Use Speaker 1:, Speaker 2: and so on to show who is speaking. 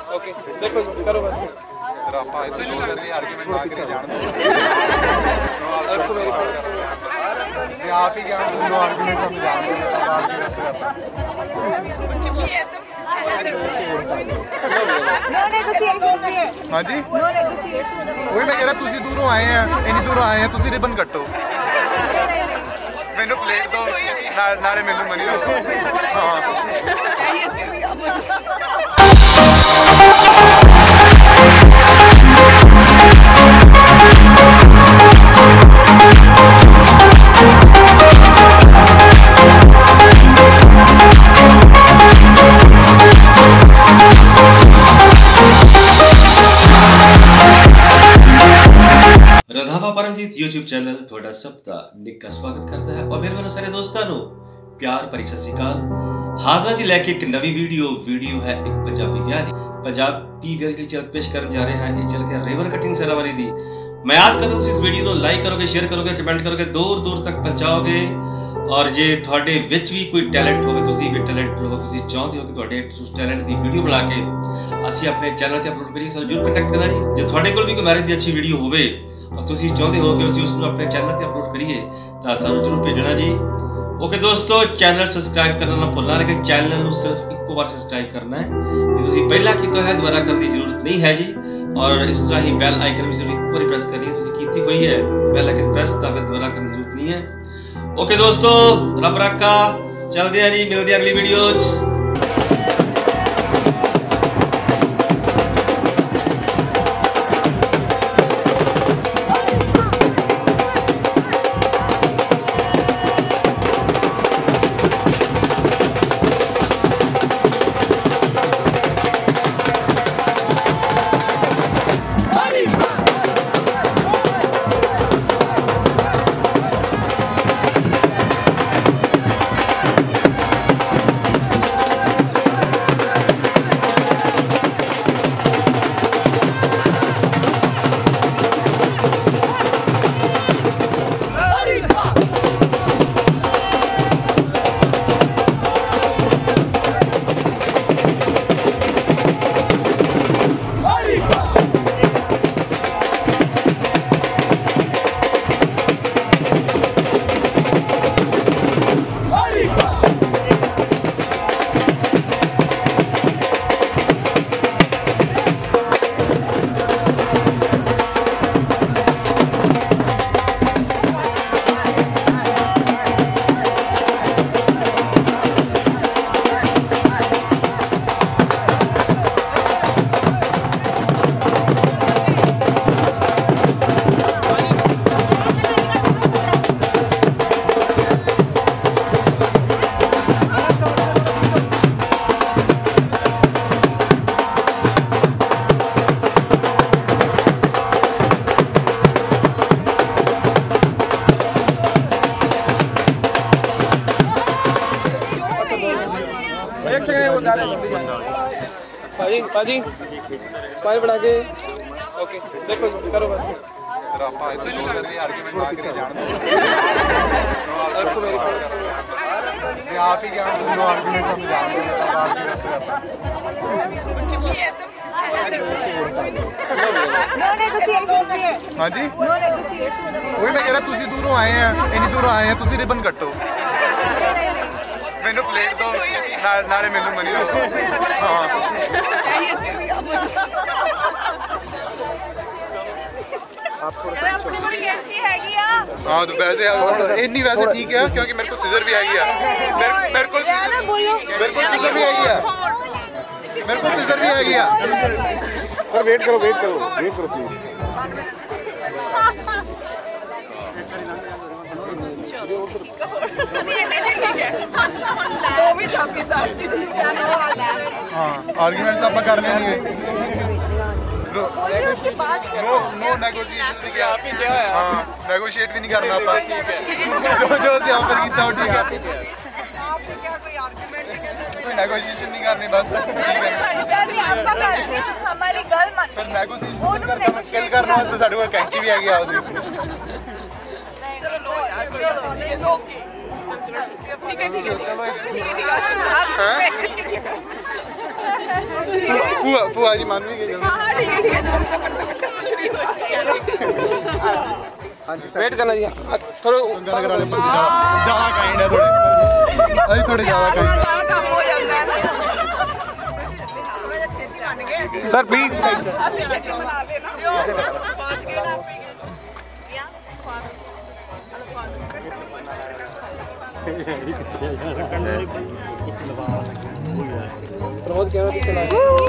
Speaker 1: Okay देखो करो बस
Speaker 2: फिर आप आए तो शो करेंगे आर्गुमेंट ना करें जान दो मैं आप ही क्या नो आर्गुमेंट हम जान दो अब आर्गुमेंट करता
Speaker 3: नो नेगोशिएशन भी है
Speaker 2: हाँ जी
Speaker 3: नो नेगोशिएशन
Speaker 2: वही मैं कह रहा तुसी दूरों आए हैं इन्नी दूरों आए हैं तुसी रिबन कट्टो
Speaker 3: नहीं
Speaker 2: मैनू प्लेट दो नाले मैनू मनी दो हाँ
Speaker 4: रंधावा परमजीत YouTube चैनल ਤੁਹਾਡਾ ਸਭ ਦਾ ਨਿੱਘਾ ਸਵਾਗਤ ਕਰਦਾ ਹੈ ਔਰ ਮੇਰੇ ਵੱਲੋਂ ਸਾਰੇ ਦੋਸਤਾਂ ਨੂੰ ਪਿਆਰ ਭਰੀ ਸਤਿ ਸ਼੍ਰੀ ਅਕਾਲ। ਹਾਜ਼ਰ ਜੀ ਲੈ ਕੇ ਇੱਕ ਨਵੀਂ ਵੀਡੀਓ ਹੈ ਇੱਕ ਪੰਜਾਬੀ ਵਿਆਹ ਦੀ ਜਿਹੜੀ ਚੱਲ ਪੇਸ਼ ਕਰਨ ਜਾ ਰਹੇ ਹਾਂ ਇਹ ਚੱਲ ਕੇ ਰਿਵਰ ਕਟਿੰਗ ਸੈਰਾਮਨੀ ਦੀ। मैं आस करता हूं इस वीडियो को लाइक करोगे शेयर करोगे कमेंट करोगे दूर दूर तक पहुंचाओगे और जे ਤੁਹਾਡੇ ਵਿੱਚ ਵੀ ਕੋਈ ਟੈਲੈਂਟ ਹੋਵੇ ਤੁਸੀਂ ਵੀ ਟੈਲੈਂਟ ਹੋ ਤੁਸੀਂ ਚਾਹੁੰਦੇ ਹੋ ਕਿ ਤੁਹਾਡੇ ਉਸ ਟੈਲੈਂਟ ਦੀ ਵੀਡੀਓ ਬਣਾ ਕੇ ਅਸੀਂ ਆਪਣੇ ਚੈਨਲ ਤੇ ਅਪਲੋਡ ਕਰੀਏ ਸਾਨੂੰ ਜਰੂਰ ਕੰਟੈਕਟ ਕਰਨਾ ਜੀ। ਜੇ ਤੁਹਾਡੇ ਕੋਲ ਵੀ ਕੋਈ ਮੈਰਿਜ ਦੀ ਅੱਛੀ ਵੀਡੀਓ ਹੋਵੇ और तुसी चाहते हो कि ਅਸੀਂ ਉਸ ਨੂੰ ਆਪਣੇ ਚੈਨਲ ਤੇ ਅਪਲੋਡ ਕਰੀਏ ਤਾਂ ਸਾਨੂੰ ਜਰੂਰ ਭੇਜਣਾ ਜੀ। ओके दोस्तों चैनल सब्सक्राइब करना ना भुलना लेकिन चैनल ਨੂੰ ਸਿਰਫ ਇੱਕੋ ਵਾਰ ਸਬਸਕ੍ਰਾਈਬ ਕਰਨਾ ਹੈ ਜੇ ਤੁਸੀਂ ਪਹਿਲਾਂ ਕੀਤਾ ਹੈ ਦੁਬਾਰਾ ਕਰਨ ਦੀ ਜ਼ਰੂਰਤ ਨਹੀਂ ਹੈ ਜੀ। और इस तरह ही बेल आइकन भी सिर्फ एक बार प्रेस करनी है तुसी कीती हुई है बेल आइकन प्रेस तो फिर दोबारा करने की जरूरत नहीं है। ओके दोस्तों रब रखा चलते हैं जी मिलते हैं अगली वीडियो च।
Speaker 1: पाजी पाई बना के ओके देखो करो बस
Speaker 2: फिर आप आए तो शो करेंगे आर्गुमेंट ना करें जान दो मैं आप ही क्या नो आर्गुमेंट हम जान दो अब आर्गुमेंट करता
Speaker 3: नो नेगोशिएशन भी है
Speaker 2: हाँ जी
Speaker 3: नो नेगोशिएशन
Speaker 2: वही मैं कह रहा तुसी दूरों आए हैं इन्नी दूरों आए हैं तुसी रिबन कट्टो मैनू प्लेट दो नाले मैनू मनी दो हाँ हाँ तो वैसे इन्नी वैसे ठीक है क्योंकि मेरे को सीजर भी आ गया मेरे को सीजर भी आ गया मेरे को सीजर भी आ गया सर वेट करो प्लीज हाँ आर्गुमेंट तो आप कर लेंगे नो नेगोशिएशन आप ही हाँ नेगोशिएट भी नहीं करना आता जो से ऑफर किया वो ठीक है कोई नेगोशिएशन नहीं करनी बस
Speaker 3: हमारी गर्ल मन
Speaker 2: फिर नेगोशिएशन किल करना वास्ते साडे कोल कैंची भी आ गया ठीक है ਭੂਆ ਜੀ ਮੰਨ ਵੀ ਗਏ ਜਲਦੀ। ਹਾਂਜੀ
Speaker 1: वेट करना जी थोड़ा
Speaker 2: ਗੰਗਾ ਨਗਰ ਵਾਲੇ ਬੰਦੇ ਜ਼ਿਆਦਾ ਕਾइंड ਹੈ ਥੋੜੇ ਅਸੀਂ ਥੋੜੇ ਜ਼ਿਆਦਾ ਕਾइंड
Speaker 3: ਕੰਮ ਹੋ ਜਾਂਦਾ ਹੈ ਨਾ
Speaker 2: ਸਰ ਪਲੀਜ਼
Speaker 1: प्रमोद कैमरा पीछे ला